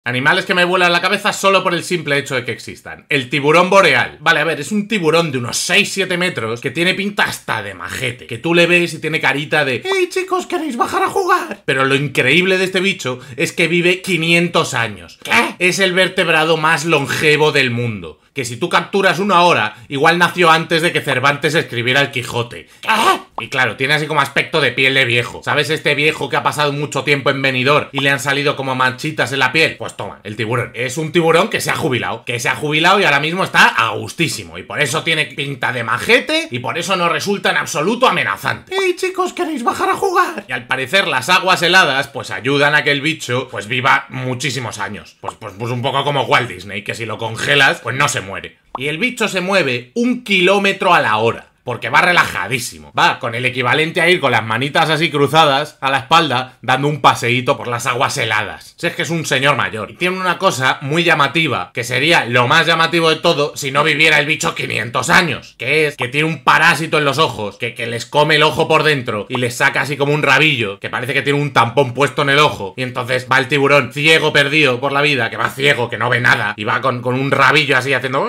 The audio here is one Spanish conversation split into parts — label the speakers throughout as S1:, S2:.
S1: Animales que me vuelan la cabeza solo por el simple hecho de que existan. El tiburón boreal. Vale, a ver, es un tiburón de unos 6-7 metros que tiene pinta hasta de majete. Que tú le ves y tiene carita de ¡hey chicos, queréis bajar a jugar! Pero lo increíble de este bicho es que vive 500 años. ¿Qué? Es el vertebrado más longevo del mundo. Que si tú capturas uno ahora, igual nació antes de que Cervantes escribiera el Quijote. ¿Qué? Y claro, tiene así como aspecto de piel de viejo. ¿Sabes este viejo que ha pasado mucho tiempo en Benidorm y le han salido como manchitas en la piel? Pues toma, el tiburón. Es un tiburón que se ha jubilado. Que se ha jubilado y ahora mismo está a gustísimo. Y por eso tiene pinta de majete y por eso no resulta en absoluto amenazante. ¡Hey chicos, queréis bajar a jugar! Y al parecer las aguas heladas pues ayudan a que el bicho pues viva muchísimos años. Pues un poco como Walt Disney, que si lo congelas pues no se muere. Y el bicho se mueve 1 kilómetro a la hora. Porque va relajadísimo. Va con el equivalente a ir con las manitas así cruzadas a la espalda, dando un paseíto por las aguas heladas. Si es que es un señor mayor. Y tiene una cosa muy llamativa, que sería lo más llamativo de todo si no viviera el bicho 500 años. Que es que tiene un parásito en los ojos, que les come el ojo por dentro y les saca así como un rabillo, que parece que tiene un tampón puesto en el ojo. Y entonces va el tiburón ciego perdido por la vida, que va ciego, que no ve nada, y va con un rabillo así haciendo...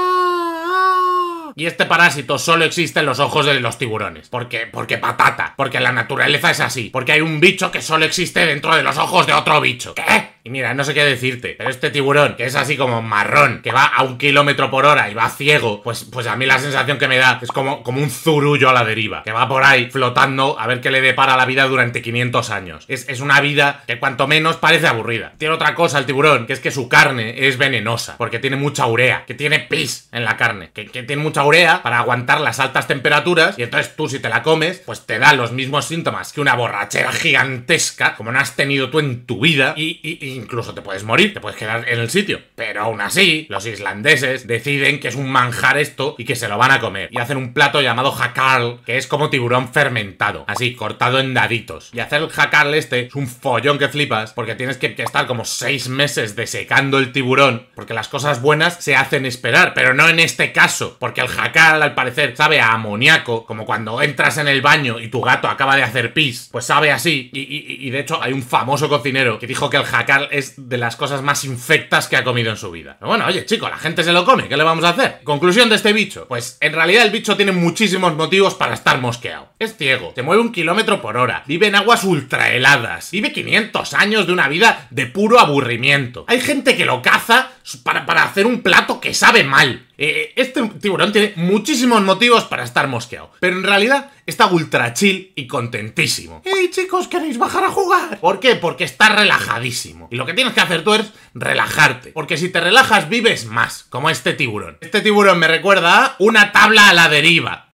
S1: Y este parásito solo existe en los ojos de los tiburones. Porque patata. Porque la naturaleza es así. Porque hay un bicho que solo existe dentro de los ojos de otro bicho. ¿Qué? Y mira, no sé qué decirte, pero este tiburón, que es así como marrón, que va a 1 kilómetro por hora y va ciego, pues a mí la sensación que me da es como un zurullo a la deriva, que va por ahí flotando a ver qué le depara la vida durante 500 años. Es una vida que cuanto menos parece aburrida. Tiene otra cosa el tiburón, que es que su carne es venenosa, porque tiene mucha urea, que tiene pis en la carne, que tiene mucha urea para aguantar las altas temperaturas, y entonces tú si te la comes, pues te da los mismos síntomas que una borrachera gigantesca, como no has tenido tú en tu vida, y incluso te puedes morir, te puedes quedar en el sitio. Pero aún así, los islandeses deciden que es un manjar esto y que se lo van a comer. Y hacen un plato llamado jakarl, que es como tiburón fermentado, así, cortado en daditos. Y hacer el jakarl este es un follón que flipas, porque tienes que estar como 6 meses desecando el tiburón, porque las cosas buenas se hacen esperar, pero no en este caso, porque el jakarl al parecer sabe a amoníaco, como cuando entras en el baño y tu gato acaba de hacer pis, pues sabe así. Y de hecho hay un famoso cocinero que dijo que el jakarl es de las cosas más infectas que ha comido en su vida. Pero bueno, oye, chico, la gente se lo come, ¿qué le vamos a hacer? Conclusión de este bicho. Pues en realidad el bicho tiene muchísimos motivos para estar mosqueado. Es ciego, se mueve 1 kilómetro por hora, vive en aguas ultra heladas, vive 500 años de una vida de puro aburrimiento. Hay gente que lo caza para hacer un plato que sabe mal. Este tiburón tiene muchísimos motivos para estar mosqueado, pero en realidad está ultra chill y contentísimo. ¡Hey chicos, queréis bajar a jugar! ¿Por qué? Porque está relajadísimo. Y lo que tienes que hacer tú es relajarte, porque si te relajas vives más, como este tiburón. Este tiburón me recuerda a una tabla a la deriva.